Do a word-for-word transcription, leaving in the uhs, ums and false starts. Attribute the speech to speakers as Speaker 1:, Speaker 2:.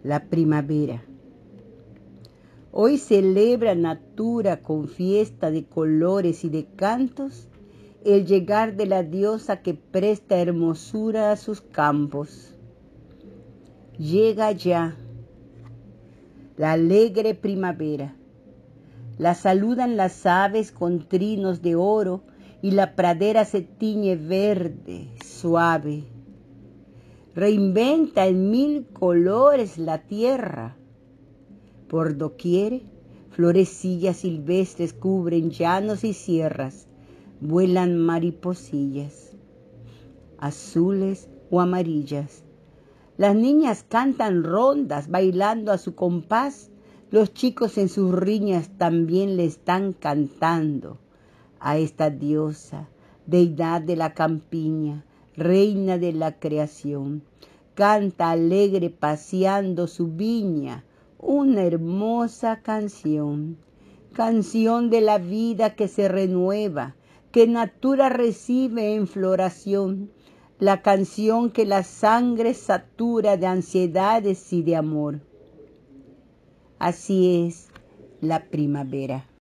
Speaker 1: la primavera. Hoy celebra Natura con fiesta de colores y de cantos el llegar de la diosa que presta hermosura a sus campos. Llega ya la alegre primavera. La saludan las aves con trinos de oro y la pradera se tiñe verde, suave. Reinventa en mil colores la tierra. Por doquier, florecillas silvestres cubren llanos y sierras, vuelan mariposillas, azules o amarillas. Las niñas cantan rondas bailando a su compás, los chicos en sus riñas también le están cantando a esta diosa, deidad de la campiña, reina de la creación. Canta alegre paseando su viña, una hermosa canción, canción de la vida que se renueva, que Natura recibe en floración, la canción que la sangre satura de ansiedades y de amor. Así es la primavera.